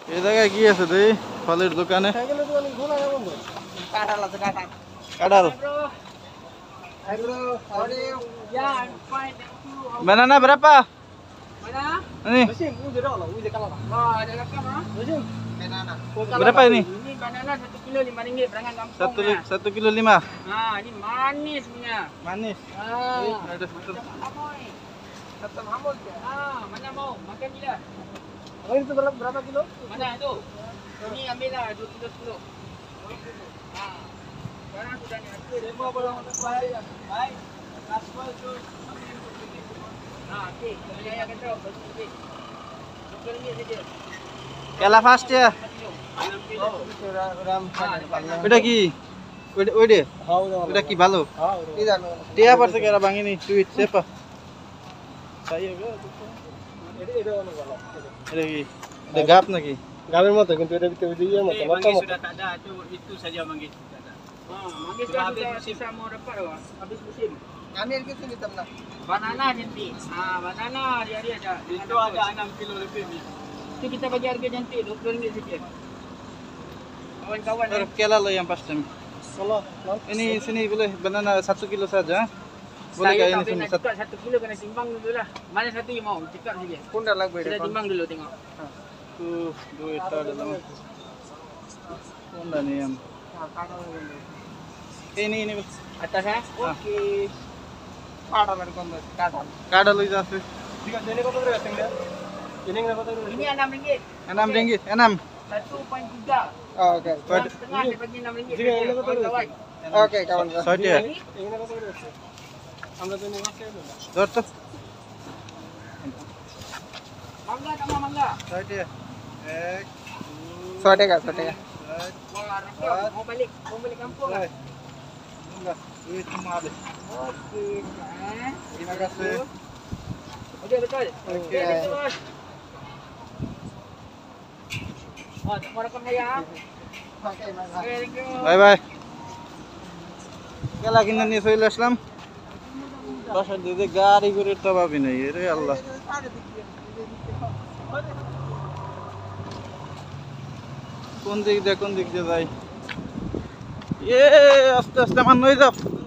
এই জায়গায় কি আছে দেই ফলের দোকানে? কাঁঠাল। Banana berapa? Ini. Berapa ini? Ini banana 1 kilo RM5 berangan kampung. 1 kilo 5. Nah, ini manis punya. Manis. Ada betul. Tetap hamil. Mana mau? Makan bila? Ini itu berapa kilo? Mana itu? Ini ambillah 2 kilo 10. Sekarang sudah diatur. Semua boleh bayar. Baik. Transport tu. Okey. Saya akan tahu. RM20 saja. Kela fast ya. Udah ki. Udah. Udah ki ভালো. Dia apa sekarang bang ini? Tweet siapa? Saya ke? Udah ki. Udah gap lagi. Gamer mata কিন্তু এটা ভিতরে দিয়ে মত Manggis sudah tak ada. Itu saja manggis. Manggis sudah susah mau dapat habis musim. Ambil ke sini tam nak. Banana cantik. Banana hari-hari ada. Itu ada 6 kilo lebih ni. Itu kita bagi harga cantik RM20 saja. Kawan-kawan Kela lo yang pas time. Kalau Ini sini boleh banana 1 kilo saja. Boleh saya kah tak ini boleh sini nak cakap 1 kilo kena timbang dulu lah. Mana satu yang mau? Cakap saja. pun dah lagu Kita timbang dulu tengok. Tuh, duit ada dalam. Honda nih yang. Ini Atas ya? Okey. Ada lagi kondas. Kadal. Kada lo jatuh. Jika ini kau tu rasa enggak? Ini enggak tahu. Ini RM6. RM6. 6. 1.3. Oh, okey. Setengah dia bagi RM6. Jika ini kau tahu. Kawan. Okey, kawan. Sorry ya. Ini kau tahu rasa. আমরা তো নিয়ে আসছি না Dor tuh. Mangga sama mangga. Sorry ya. 100 টাকা 100 টাকা Wah, Rafa, mau balik kampung lah. Enggak, duit cuma ada. Okey, Terima kasih. Okey, betul. Okey. Betul. Mau rekam saya? Okey, mangga Okey, thank you. Bye bye. Kela কিনে নিয়ে চলে আসলাম বাসার দিকে গাড়ি করে তো পাবি না রে আল্লাহ কোন দিক দিয়ে যাই আস্তে আস্তে মান হয়ে যাও